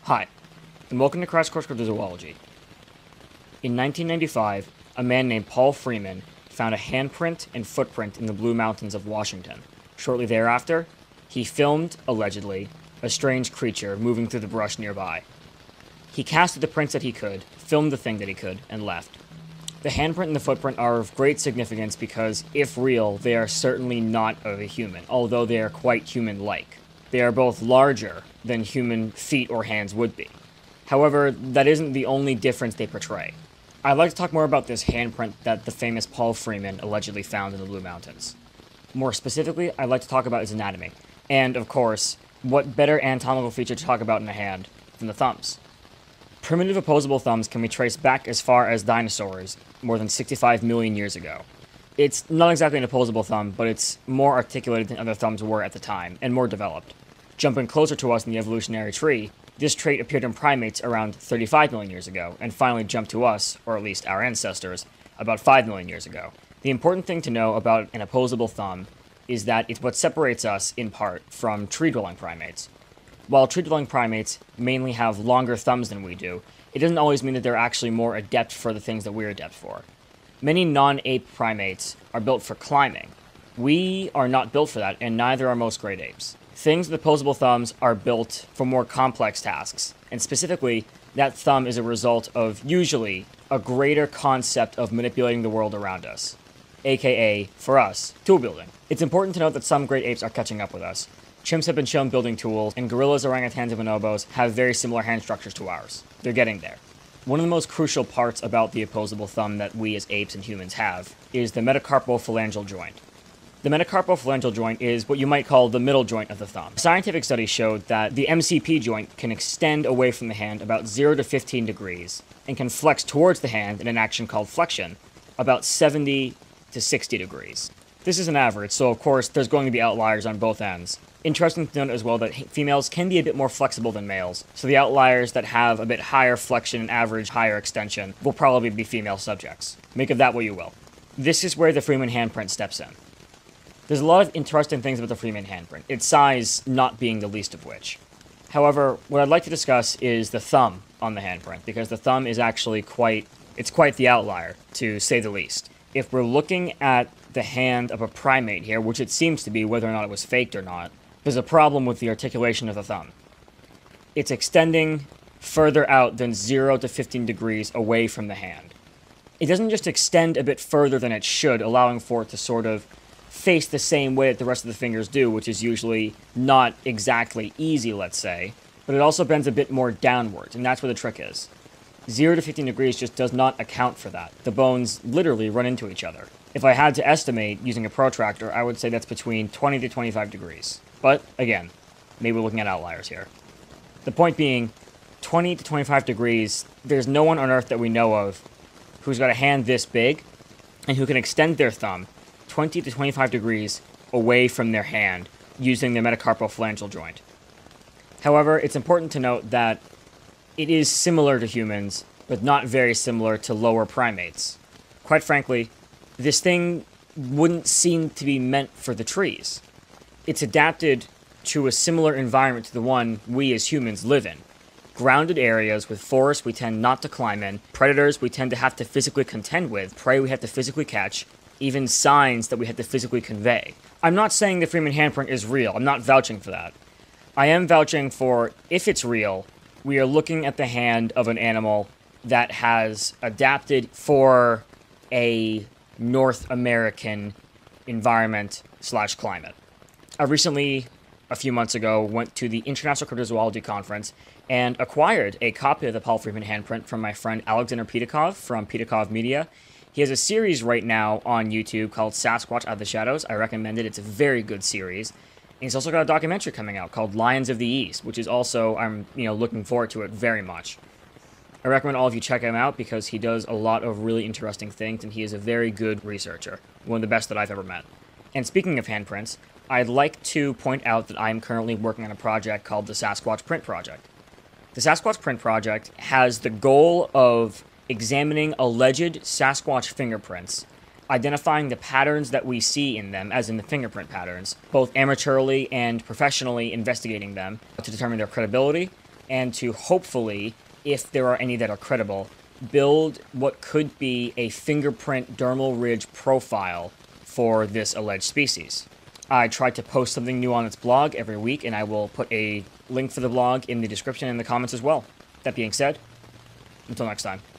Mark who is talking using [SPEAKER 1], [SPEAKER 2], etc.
[SPEAKER 1] Hi, and welcome to Crash Course Cryptozoology. In 1995, a man named Paul Freeman found a handprint and footprint in the Blue Mountains of Washington. Shortly thereafter, he filmed, allegedly, a strange creature moving through the brush nearby. He casted the prints that he could, filmed the thing that he could, and left. The handprint and the footprint are of great significance because, if real, they are certainly not of a human, although they are quite human-like. They are both larger than human feet or hands would be. However, that isn't the only difference they portray. I'd like to talk more about this handprint that the famous Paul Freeman allegedly found in the Blue Mountains. More specifically, I'd like to talk about its anatomy. And, of course, what better anatomical feature to talk about in a hand than the thumbs? Primitive opposable thumbs can be traced back as far as dinosaurs, more than 65 million years ago. It's not exactly an opposable thumb, but it's more articulated than other thumbs were at the time, and more developed. Jumping closer to us in the evolutionary tree, this trait appeared in primates around 35 million years ago, and finally jumped to us, or at least our ancestors, about 5 million years ago. The important thing to know about an opposable thumb is that it's what separates us, in part, from tree-dwelling primates. While tree-dwelling primates mainly have longer thumbs than we do, it doesn't always mean that they're actually more adept for the things that we're adept for. Many non-ape primates are built for climbing. We are not built for that, and neither are most great apes. Things with opposable thumbs are built for more complex tasks, and specifically, that thumb is a result of, usually, a greater concept of manipulating the world around us. AKA, for us, tool building. It's important to note that some great apes are catching up with us. Chimps have been shown building tools, and gorillas, orangutans, and bonobos have very similar hand structures to ours. They're getting there. One of the most crucial parts about the opposable thumb that we as apes and humans have is the metacarpophalangeal joint. The metacarpophalangeal joint is what you might call the middle joint of the thumb. Scientific studies showed that the MCP joint can extend away from the hand about 0 to 15 degrees and can flex towards the hand in an action called flexion about 70 to 60 degrees. This is an average, so of course there's going to be outliers on both ends. Interesting to note as well that females can be a bit more flexible than males, so the outliers that have a bit higher flexion and average higher extension will probably be female subjects. Make of that what you will. This is where the Freeman handprint steps in. There's a lot of interesting things about the Freeman handprint, its size not being the least of which. However, what I'd like to discuss is the thumb on the handprint, because the thumb is actually quite the outlier, to say the least. If we're looking at the hand of a primate here, which it seems to be whether or not it was faked or not, there's a problem with the articulation of the thumb. It's extending further out than 0 to 15 degrees away from the hand. It doesn't just extend a bit further than it should, allowing for it to sort of face the same way that the rest of the fingers do, which is usually not exactly easy, let's say, but it also bends a bit more downwards, and that's where the trick is. 0 to 15 degrees just does not account for that. The bones literally run into each other. If I had to estimate using a protractor, I would say that's between 20 to 25 degrees. But, again, maybe we're looking at outliers here. The point being, 20 to 25 degrees, there's no one on Earth that we know of who's got a hand this big and who can extend their thumb 20 to 25 degrees away from their hand using their metacarpophalangeal joint. However, it's important to note that it is similar to humans, but not very similar to lower primates. Quite frankly, this thing wouldn't seem to be meant for the trees. It's adapted to a similar environment to the one we as humans live in. Grounded areas with forests we tend not to climb in, predators we tend to have to physically contend with, prey we have to physically catch, even signs that we have to physically convey. I'm not saying the Freeman handprint is real, I'm not vouching for that. I am vouching for, if it's real, we are looking at the hand of an animal that has adapted for a North American environment / climate. I recently, a few months ago, went to the International Cryptozoology Conference and acquired a copy of the Paul Freeman handprint from my friend Alexander Petikov from Petikov Media. He has a series right now on YouTube called Sasquatch Out of the Shadows. I recommend it. It's a very good series. And he's also got a documentary coming out called Lions of the East, which is also, I'm looking forward to it very much. I recommend all of you check him out because he does a lot of really interesting things, and he is a very good researcher. One of the best that I've ever met. And speaking of handprints, I'd like to point out that I'm currently working on a project called the Sasquatch Print Project. The Sasquatch Print Project has the goal of examining alleged Sasquatch fingerprints, identifying the patterns that we see in them, as in the fingerprint patterns, both amateurly and professionally investigating them to determine their credibility, and to hopefully, if there are any that are credible, build what could be a fingerprint dermal ridge profile for this alleged species. I try to post something new on its blog every week, and I will put a link for the blog in the description and the comments as well. That being said, until next time.